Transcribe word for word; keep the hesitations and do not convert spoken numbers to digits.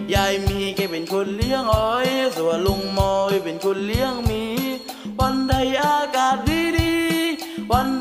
ยายมีแกเป็นคนเลี้ยงอ้อยส่วนลุงมอยเป็นคนเลี้ยงหมีวันใดอากาศดีดีวัน